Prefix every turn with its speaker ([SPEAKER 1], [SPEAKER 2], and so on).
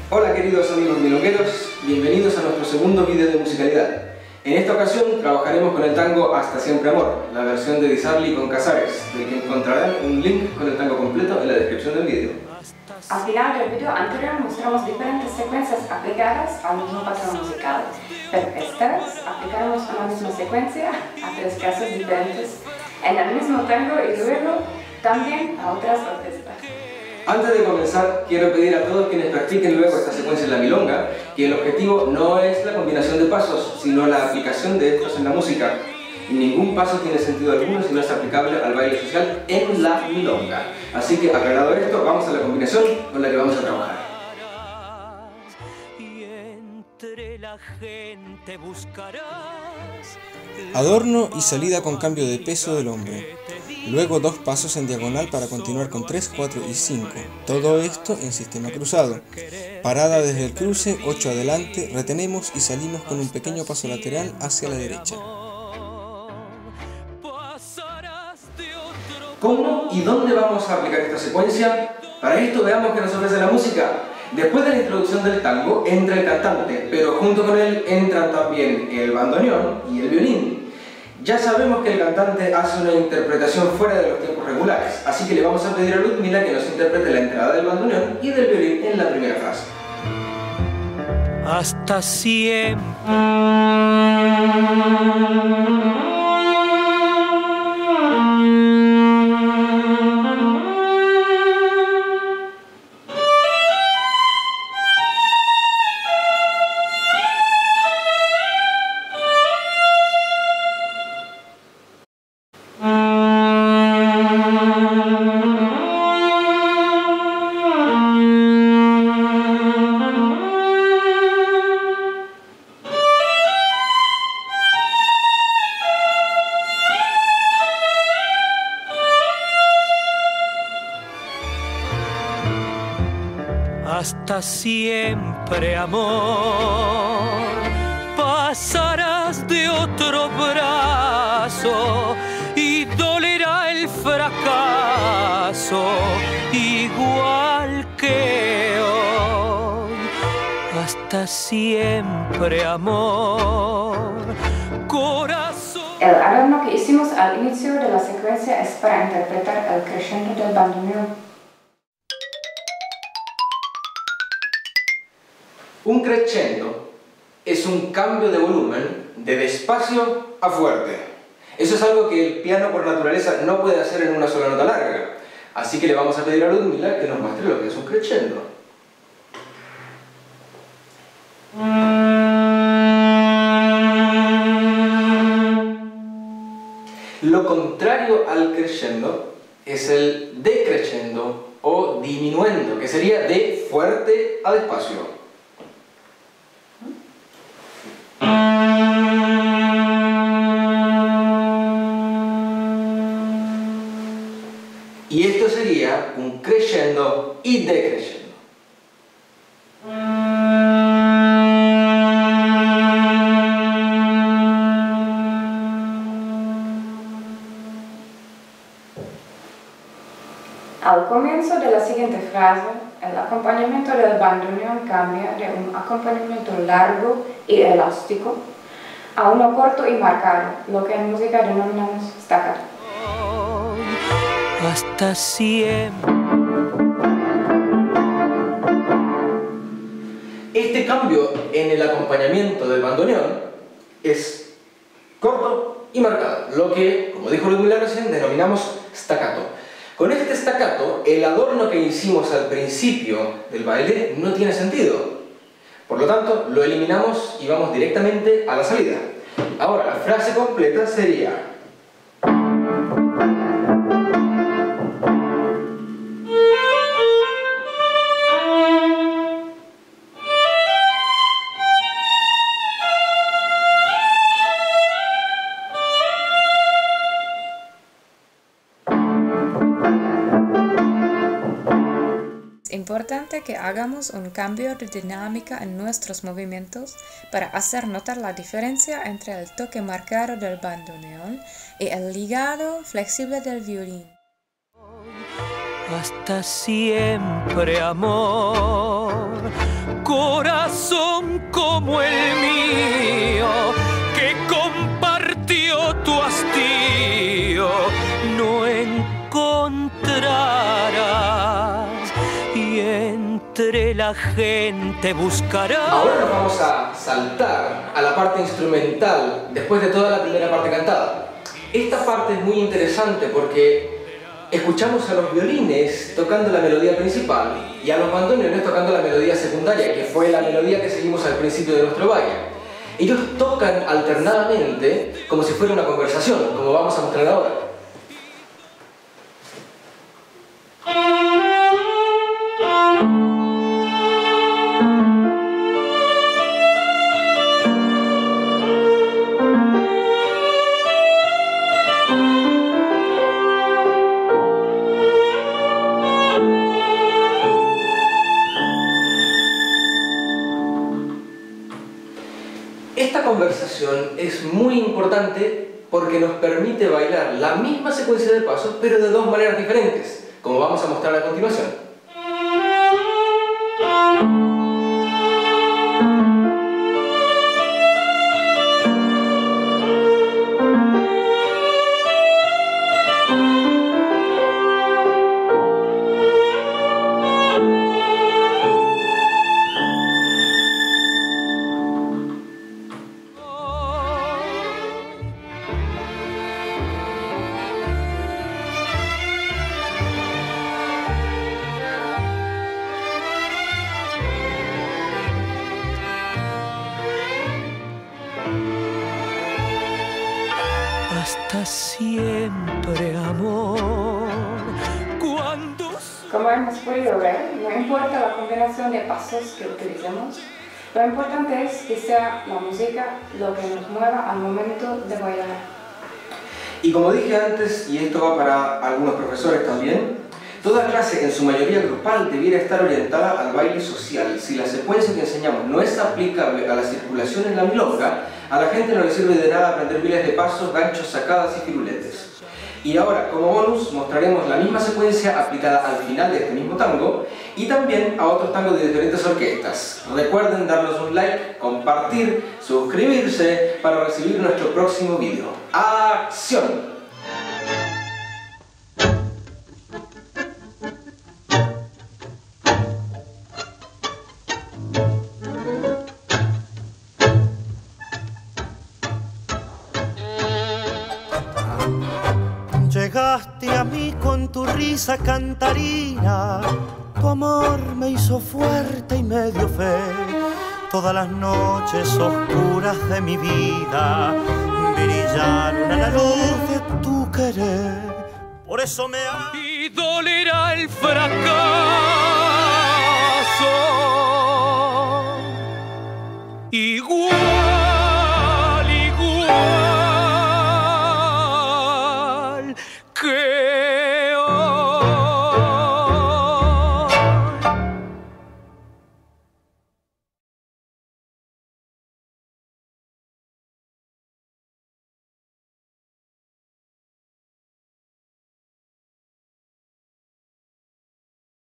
[SPEAKER 1] Hola queridos amigos milongueros, bienvenidos a nuestro segundo vídeo de musicalidad. En esta ocasión trabajaremos con el tango Hasta Siempre Amor, la versión de Di Sarli con Casares, del que encontrarán un link con el tango completo en la descripción del vídeo.
[SPEAKER 2] Al final del vídeo anterior mostramos diferentes secuencias aplicadas al mismo patrón musical, pero esta vez aplicaremos una misma secuencia a tres casos diferentes en el mismo tango y luego también a otras orquestas.
[SPEAKER 1] Antes de comenzar, quiero pedir a todos quienes practiquen luego esta secuencia en la milonga que el objetivo no es la combinación de pasos, sino la aplicación de estos en la música. Y ningún paso tiene sentido alguno si no es aplicable al baile social en la milonga. Así que, aclarado esto, vamos a la combinación con la que vamos a trabajar.
[SPEAKER 3] Adorno y salida con cambio de peso del hombre. Luego 2 pasos en diagonal para continuar con 3, 4 y 5. Todo esto en sistema cruzado. Parada desde el cruce, 8 adelante, retenemos y salimos con un pequeño paso lateral hacia la derecha.
[SPEAKER 1] ¿Cómo y dónde vamos a aplicar esta secuencia? Para esto veamos qué nos ofrece la música. Después de la introducción del tango entra el cantante, pero junto con él entran también el bandoneón y el violín. Ya sabemos que el cantante hace una interpretación fuera de los tiempos regulares, así que le vamos a pedir a Ludmila que nos interprete la entrada del bandoneón y del violín en la primera frase.
[SPEAKER 4] Hasta siempre. Hasta siempre, amor, pasarás de otro brazo y dolerá el fracaso igual que hoy. Hasta siempre, amor, corazón.
[SPEAKER 2] El adorno que hicimos al inicio de la secuencia es para interpretar el crescendo del bandoneón.
[SPEAKER 1] Un crescendo es un cambio de volumen de despacio a fuerte. Eso es algo que el piano por naturaleza no puede hacer en una sola nota larga. Así que le vamos a pedir a Ludmila que nos muestre lo que es un crescendo. Lo contrario al crescendo es el decrescendo o diminuendo, que sería de fuerte a despacio. Y esto sería un crescendo y decrescendo.
[SPEAKER 2] Al comienzo de la siguiente frase, el acompañamiento del bandoneón cambia de un acompañamiento largo y elástico a uno corto y marcado, lo que en música denominamos staccato.
[SPEAKER 4] Hasta siempre.
[SPEAKER 1] Este cambio en el acompañamiento del bandoneón es corto y marcado, lo que, como dijo Ludmila recién, denominamos staccato. Con este staccato, el adorno que hicimos al principio del baile no tiene sentido. Por lo tanto, lo eliminamos y vamos directamente a la salida. Ahora, la frase completa sería:
[SPEAKER 5] Es importante que hagamos un cambio de dinámica en nuestros movimientos para hacer notar la diferencia entre el toque marcado del bandoneón y el ligado flexible del violín.
[SPEAKER 4] Hasta siempre, amor, corazón como el mío, que compartió tu hastío, no encontrarás, y entre la gente buscarás.
[SPEAKER 1] Ahora nos vamos a saltar a la parte instrumental después de toda la primera parte cantada. Esta parte es muy interesante porque escuchamos a los violines tocando la melodía principal y a los bandoneones tocando la melodía secundaria, que fue la melodía que seguimos al principio de nuestro baile. Ellos tocan alternadamente como si fuera una conversación, como vamos a mostrar ahora. Esta conversación es muy importante porque nos permite bailar la misma secuencia de pasos, pero de dos maneras diferentes, como vamos a mostrar a continuación.
[SPEAKER 4] Hasta siempre, amor.
[SPEAKER 2] Como hemos podido ver, no importa la combinación de pasos que utilicemos, lo importante es que sea la música lo que nos mueva al momento de bailar.
[SPEAKER 1] Y como dije antes, y esto va para algunos profesores también, toda clase, en su mayoría grupal, debiera estar orientada al baile social. Si la secuencia que enseñamos no es aplicable a la circulación en la milonga, a la gente no le sirve de nada aprender miles de pasos, ganchos, sacadas y firuletes. Y ahora, como bonus, mostraremos la misma secuencia aplicada al final de este mismo tango y también a otros tangos de diferentes orquestas. Recuerden darnos un like, compartir, suscribirse para recibir nuestro próximo video. ¡Acción!
[SPEAKER 6] Llegaste a mí con tu risa cantarina, tu amor me hizo fuerte y me dio fe. Todas las noches oscuras de mi vida brillaron a la luz de tu querer. Por eso me ha...
[SPEAKER 4] Y dolerá el fracaso.